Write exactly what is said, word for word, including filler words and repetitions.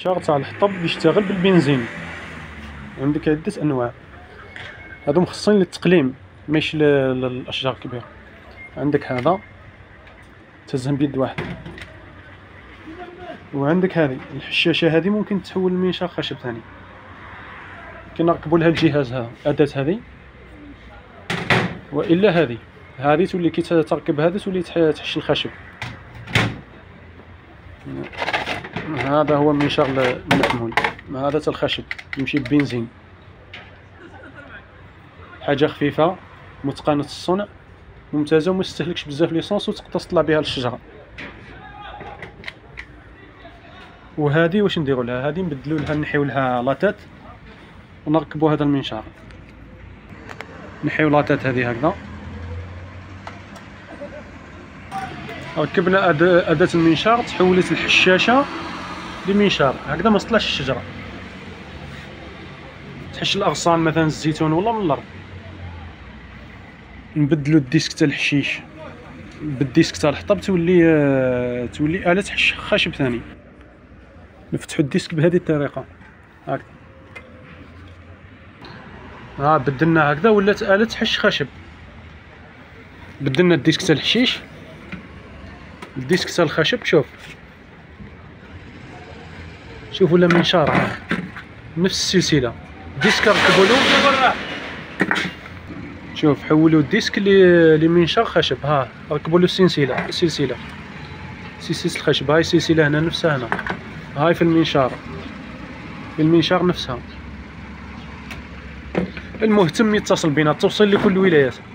المنشار تاع الحطب يشتغل بالبنزين. عندك عدة انواع، هادو مخصصين للتقليم ماشي للاشجار الكبيره. عندك هذا تهزهم بيد واحد، وعندك هذه الحشاشه، هذه ممكن تحول المنشار خشب ثاني. كنركبوا لها الجهاز، ها اداه هذه، والا هذه هذه تولي كي تركب هذه تولي تحشي الخشب. هذا هو المنشار المحمول، هذا تاع الخشب يمشي ببنزين، حاجه خفيفه متقنه الصنع، ممتازه وما تستهلكش بزاف ليسونس، وتقدر تطلع بها للشجره. وهذه واش نديروا لها؟ هذه نبدلوا لها، نحيو لها لاطات ونركبوا هذا المنشار. نحيو لاطات هذه هكذا، ركبنا اداه المنشار، تحولت الحشاشه لمنشار هكذا، ما تطلعش الشجره، تحش الاغصان مثلا الزيتون ولا من الارض. نبدلوا الديسك تاع الحشيش بالديسك تاع الحطب، تولي آه تولي آلة تحش خشب ثاني. نفتحوا الديسك بهذه الطريقه هكذا، ها بدلنا هكذا ولات آلة تحش خشب. بدلنا الديسك تاع الحشيش، الديسك تاع الخشب. شوف شوف ولا منشار نفس السلسله. ديسك ركبوا له، شوف حولوا الديسك لمنشار خشب. ها ركبوا له السلسله السلسله سلسله الخشب. هاي السلسله هنا نفسها، هنا هاي في المنشار، في المنشار نفسها. المهتم يتصل بنا، توصل لكل الولايات.